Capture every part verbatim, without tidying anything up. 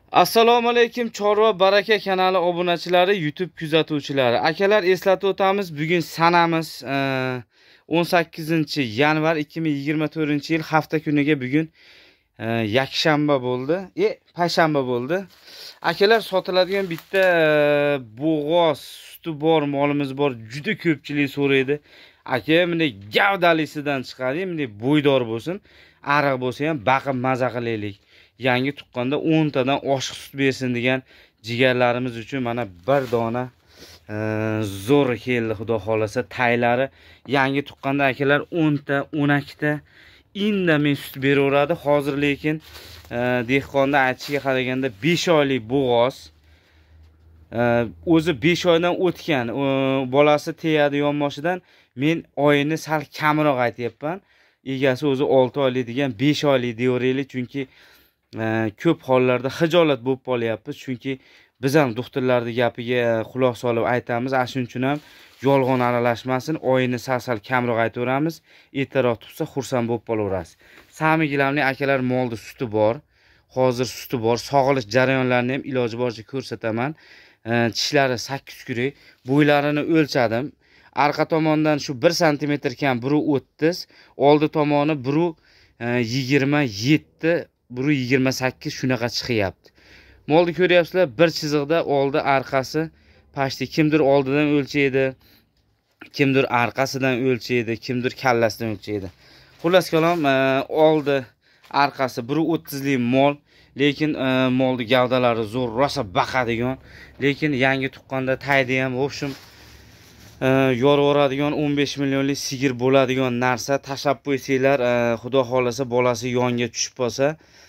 Assalomu alaykum Chorva Baraka kanali obunachilari, YouTube kuzatuvchilari. Akalar, eslatib o'tamiz, bugun sanamiz o'n sakkizinchi yanvar ikki ming yigirma to'rtinchi yil hafta kuniga bugun yakshanba bo'ldi. E, payshanba bo'ldi. Akalar, sotiladigan bitta bo'g'oz suti bor molimiz bor. Juda ko'pchilik so'raydi. Aka, bunday gavdalisidan chiqadi, bunday bo'ydor bo'lsin, ariq bo'lsa ham baqib maza qilaylik. Yangi tuqqanda o'n tadan oshiq sut bersin degan jigarlarimiz uchun mana bir dona e, zo'r keldi, xudo xolasa. Taylari yangi tuqqanda akalar o'n ta, o'n ikki ta indamay sut beraveradi. Hozir lekin e, dehqonda aytishiga qaraganda besh oylik bo'g'oz, e, o'zi besh oydan o'tgan, e, bolasi tegadi yonboshidan. Men oyini sal kamroq aytyapman. Egasi o'zi olti oylik degan, besh oylik deyaveraylik, chunki ko'p hollarda xijolat bo'lib qolyapmiz, chunki biz ham doktorlarning gapiga quloq solib aytamiz. Shuning uchun ham yolg'on aralashmasin, oyini sal-sal kamroq aytaveramiz. Ertaroq tutsa xursand bo'lib qolaverasiz. Samigilamning akalar molda suti bor. Hozir suti bor. Sog'liq jarayonlarini ham iloji boricha ko'rsataman. Tishlari sakkiz kurak. Bo'ylarini o'lchadim. Arqa tomondan shu bir santimetr kam, biri o'ttiz, oldi tomoni biri yigirma yetti, biri yigirma sakkiz shunaqa chiqyapti. Molni ko'ryapsizlar, bir chiziqda oldi arqasi pashti. Kimdir oldidan o'lchaydi, kimdir arqasidan o'lchaydi, kimdir kallasidan o'lchaydi. Xullas kalom, oldi arqasi biri o'ttizlik mol, lekin molni gavdalari zo'r, rosa baqadigan, lekin yangi tuqqanda taydi ham, o'shim yoraveradigan o'n besh millionlik sigir bo'ladigan narsa. Tashlab qo'ysanglar, xudo xolasa bolasi yonga tushib qolsa,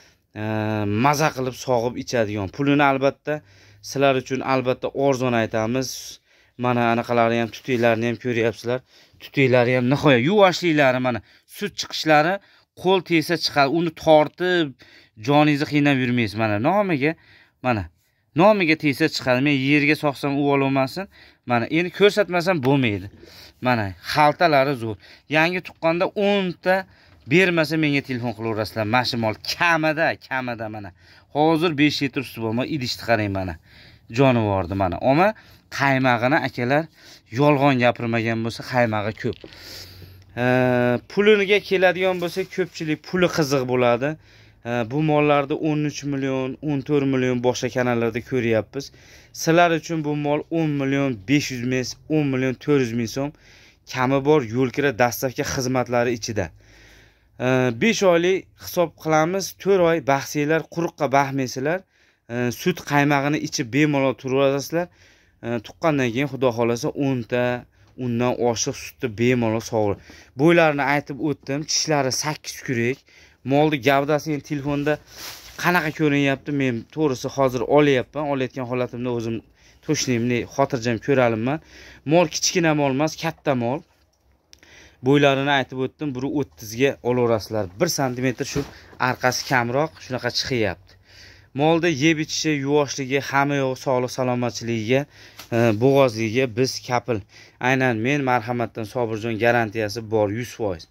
maza qilib sog'ib ichadigan. Pulini albatta sizlar uchun albatta arzon aytamiz. Mana anaqalari ham, tutinglarni ham ko'ryapsizlar. Tutinglari ham nihoyat yuvashliklari, mana sut chiqishlari qo'l tegsa chiqadi. Uni tortib joningizni qiynab yurmaysiz. Mana nomiga, mana nomiga tegsa chiqadi. Men yerga soqsam u ololmasin. Mana endi ko'rsatmasam bo'lmaydi. Mana xaltalari zo'r. Yangi tuqqanda o'n ta bermasa menga telefon qilaverasizlar. Mashimol kamida, kamida mana. Hozir besh litr suti bor. Idishni qarang mana. Jonivordi mana. Ama qaymag'ini akalar yolg'on gapirmagan bo'lsa, qaymag'i ko'p. E, puliniga keladigan bo'lsa, ko'pchilik puli qiziq bo'ladi. E, bu mollarda o'n uch million, o'n to'rt million boshqa kanallarda ko'ryapmiz. Sizlar uchun bu mol o'n million besh yuz ming, o'n million to'rt yuz ming so'm kami bor yo'lkira dastlabki xizmatlari ichida. besh oylik hisob qilamiz, to'rt oy baxsinglar, quruqqa baxmaysizlar. Sut qaymag'ini ichib bemalol turaverasizlar. Tuqqandan keyin xudo xolasa o'n ta, undan oshiq sutni bemalol sog'ir. Bo'ylarini aytib o'tdim, tishlari sakkiz kurak. Molni gavdasi telefonda qanaqa ko'rinyapti, men to'g'risi hozir olyapman. Olayotgan holatimda o'zim to'shlimli, xotirjam ko'ralimman. Mol kichkina mol emas, katta mol. Bo'ylarini aytib o'tdim, biri o'ttiz ga olaverasizlar. bir santimetr shu arqasi kamroq, shunaqa chiqyapti. Molda yeb ichishi, yuvoshligi, hamma yo'q sog'liq salomatchiligiga, bo'g'ozligiga biz kapil. Aynan men marhamatdan Sobirjon garantiyasi bor yuz foiz.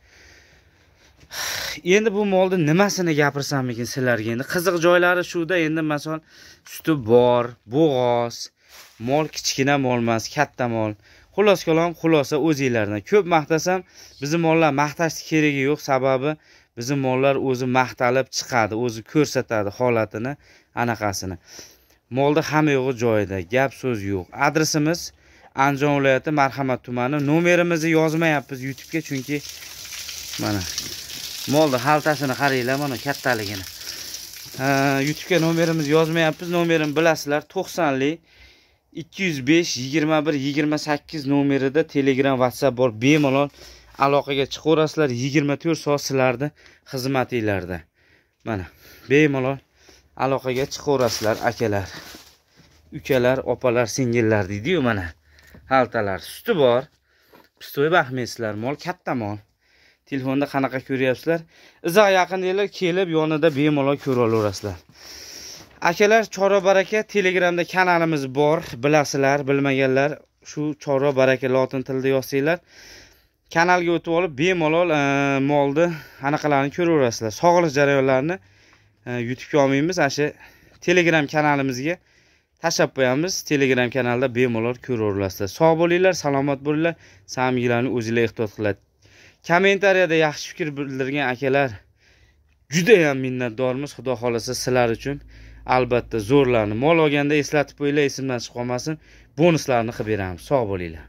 Endi bu molda nimasini gapirsammikin sizlarga? Endi qiziq joylari shuda. Endi masalan suti bor, bo'g'oz, mol kichkina mol emas, katta mol. Xulos kalom, xulosa o'zinglardan. Ko'p maqtasam, bizim mollar maqtashni keragi yo'q, sababi bizim mollar o'zi maqtalib chiqadi, o'zi ko'rsatadi holatini, anaqasini. Molda hamma yo'g'i joyida, gap so'z yo'q. Adresimiz Andijon viloyati Marhamat tumani. Nomerimizni yozmayapmiz YouTube'ga, chunki mana molda xaltasini qaranglar, mana kattaligini. YouTube'ga nomerimizni yozmayapmiz. Nomerim bilasizlar, to'qsonlik ikki yuz besh yigirma bir yigirma sakkiz nomerida Telegram, WhatsApp bor. Bemalol aloqaga chiqaverasizlar. yigirma to'rt soat sizlarda xizmatinglarda. Mana bemalol aloqaga chiqaverasizlar akalar, ukalar, opalar, singillar deydi-yu mana. Xaltalar, suti bor. Pistoy baxmaysizlar, mol katta mol. Telefonda qanaqa ko'ryapsizlar? Izoq yaqindagilar kelib yonida bemalol ko'ra olaverasizlar. Akalar, Chorva Baraka Telegramda kanalimiz bor, bilasizlar, bilmaganlar shu Chorva Baraka lotin tilida yozsanglar, kanalga o'tib olib bemalol molni anaqalarini ko'raverasizlar. Sog'liq jarayonlarini YouTube'ga olmaymiz, asha Telegram kanalimizga tashlab qo'yamiz. Telegram kanalda bemalol ko'raverasizlar. Sog' bo'linglar, salomat bo'linglar. Samiylarni o'zingizlar ehtiyot qiladi. Kommentariyada yaxshi fikr bildirgan akalar juda ham minnatdormiz. Xudo xolasa sizlar uchun albatta zo'rlarni mol olganda eslatib qo'yinglar, esimdan chiqib qolmasin. Bonuslarni qilib beramiz. Sog' bo'linglar.